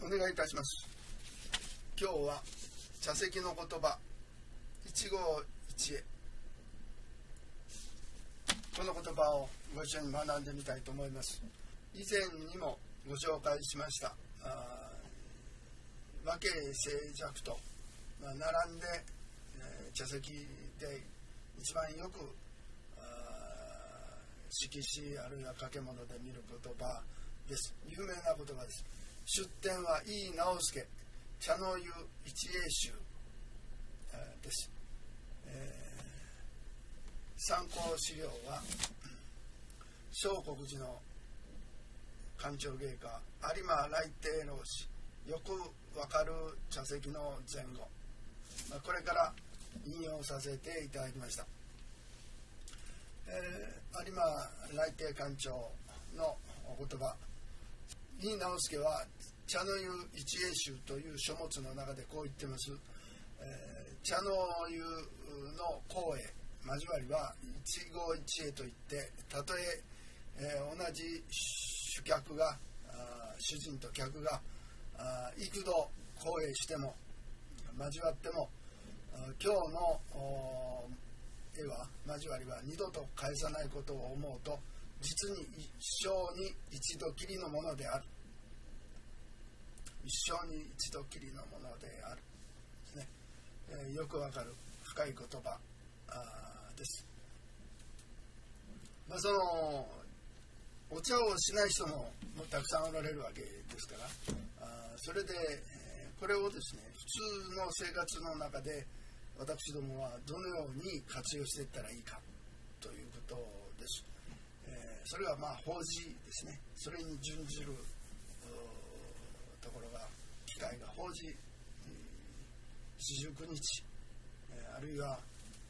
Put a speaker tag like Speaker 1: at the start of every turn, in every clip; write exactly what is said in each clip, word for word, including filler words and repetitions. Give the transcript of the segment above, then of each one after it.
Speaker 1: お願いいたします。今日は茶席の言葉一期一会、この言葉をご一緒に学んでみたいと思います。以前にもご紹介しました和敬静寂と、まあ、並んで、えー、茶席で一番よく色紙あるいは掛物で見る言葉です。有名な言葉です。出典は井伊直弼茶の湯一会集、えー、です、えー、参考資料は聖国寺の官庁芸家有馬来帝老師よくわかる茶席の前後、まあ、これから引用させていただきました。えー、有馬来帝官庁のお言葉、井伊直弼は茶の湯一会集という書物の中でこう言ってます。えー、茶の湯の公営交わりは一期一会といって、たとええー、同じ主客が主人と客が幾度公営しても交わっても、今日の絵は交わりは二度と返さないことを思うと実に一生に一度きりのものである。一生に一度きりのものであるですね。えー、よくわかる深い言葉です。まあ、そのお茶をしない人もたくさんおられるわけですから、あそれで、えー、これをですね普通の生活の中で私どもはどのように活用していったらいいかということです。えー、それはまあ法事ですね。それに準じるところが機会が法事四十九日、えー、あるいは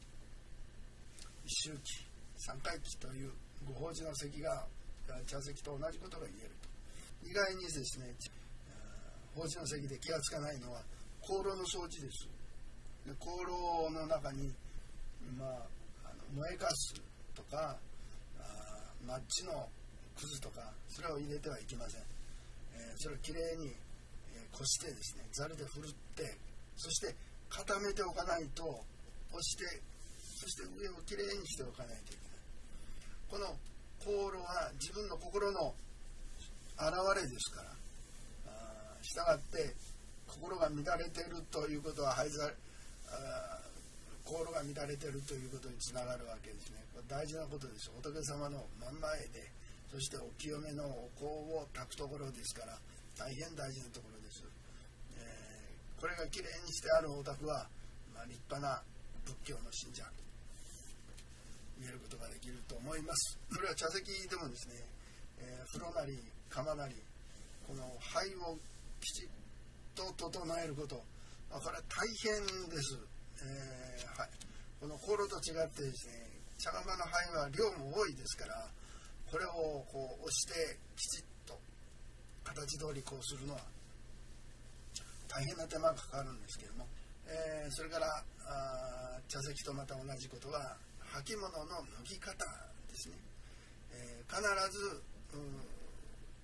Speaker 1: 一周忌三回忌というご法事の席が茶席と同じことが言えると。意外にですね法事の席で気がつかないのは香炉の掃除です。で香炉の中に、まあ、あの燃えかすとかあマッチのくずとかそれを入れてはいけません。えー、それをきれいに、えー、こしてですねざるでふるって、そして固めておかないと、こしてそして上をきれいにしておかないといけない。この香炉は自分の心の現れですから、したがって心が乱れているということは灰皿香炉が乱れているということにつながるわけですね。これ大事なことです。仏様の真ん前で、そしてお清めのお香を焚くところですから大変大事なところです。えー、これがきれいにしてあるお宅は、まあ、立派な仏教の信者見えることができると思います。それは茶席でもですね、えー、風呂なり釜なりこの灰をきちっと整えること、これは大変です。えーはい、この香炉と違ってですね、茶釜の灰は量も多いですから、これをこう押してきちっと形通りこうするのは大変な手間がかかるんですけども、えー、それからあ茶席とまた同じことは履物の脱ぎ方ですね。えー、必ず、うん、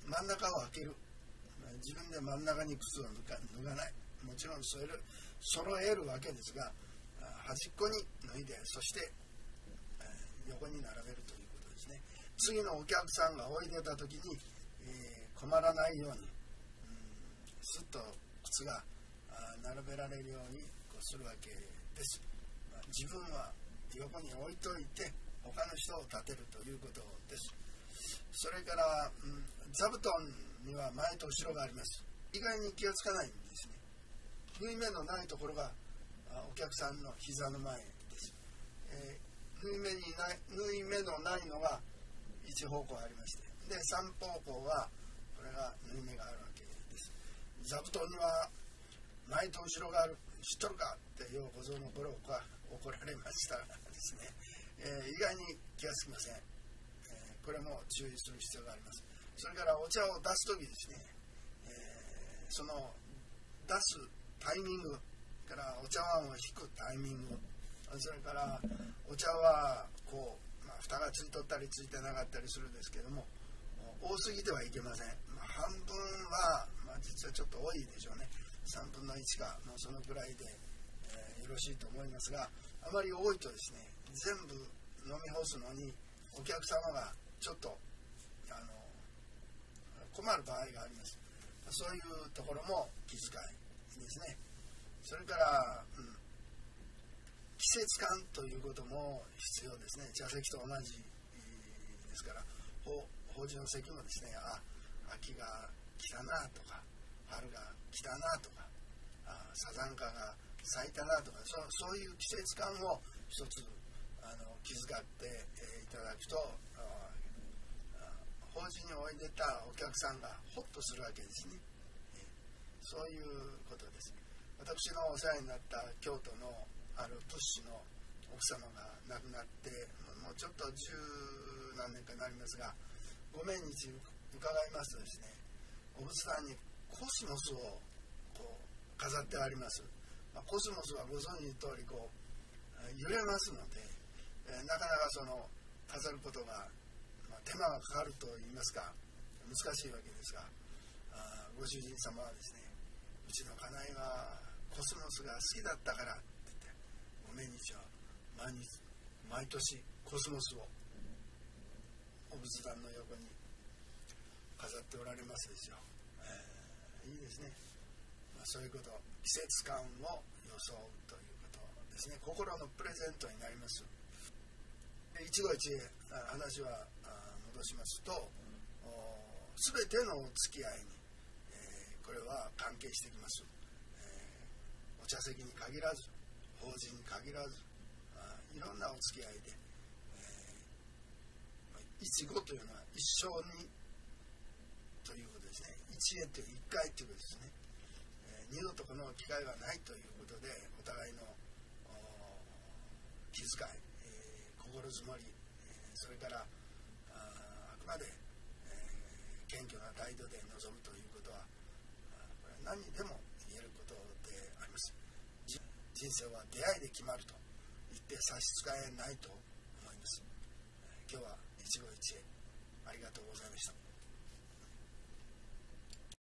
Speaker 1: 真ん中を開ける。自分で真ん中に靴を脱がない。もちろん添える揃えるわけですが、端っこに脱いで、そして、えー、横に並べるということですね。次のお客さんがおいでた時に、えー、困らないように、うん、すっと靴が並べられるようにこうするわけです。まあ、自分は横に置いといて他の人を立てるということです。それから、うん、座布団には前と後ろがあります。意外に気がつかないんですね。縫い目のないところがお客さんの膝の前です。えー、縫い目にない縫い目のないのが一方向ありまして、で三方向はこれが縫い目があるわけです。座布団には前と後ろがある、知っとるかってようご存の頃が怒られましたがですね、えー、意外に気がつきません。えー、これも注意する必要があります。それからお茶を出すときですね、えー、その出すタイミングからお茶碗を引くタイミング、それからお茶はこう、まあ、蓋がついとったりついてなかったりするんですけども、多すぎてはいけません。まあ、半分は、ままあ、実はちょっと多いでしょうね。さんぶんのいちか、もうそのくらいで、えー、よろしいと思いますが、あまり多いとですね、全部飲み干すのにお客様がちょっとあの困る場合があります。そういうところも気遣いですね。それから、うん、季節感ということも必要ですね。茶席と同じですから、法事の席もですね、あ、秋が来たなとか、春が来たなとか、あ、サザンカが咲いたなとか、そそういう季節感を一つあの気遣って、えー、いただくと、法事においでたお客さんがホッとするわけですね。えー、そういうことです。私のお世話になった京都のある仏師の奥様が亡くなってもうちょっと十何年かになりますが、ご命日伺いますとですね、お仏壇にコスモスをこう飾ってあります。まあ、コスモスはご存知の通りこう揺れますので、えー、なかなかその飾ることが、まあ、手間がかかるといいますか難しいわけですが、あご主人様はですね、うちの家内はコスモスが好きだったからって言って、ご命日は毎日毎年コスモスをお仏壇の横に飾っておられますですよ。えー、いいですね。まあ、そういうこと、季節感を装うということですね。心のプレゼントになります。一期一会、話は戻しますと、すべてのお付き合いに、えー、これは関係してきます。えー、お茶席に限らず、法事に限らず、いろんなお付き合いで、えー、一期というのは一生にということですね。一会という一回ということですね。えー、二度とこの機会はないということで、お互いの気遣い、えー、心づもり、えー、それから あ, あくまで、えー、謙虚な態度で臨むということは、これは何にでも言えることであります。人生は出会いで決まると言って差し支えないと思います。今日は一期一会ありがとうございました。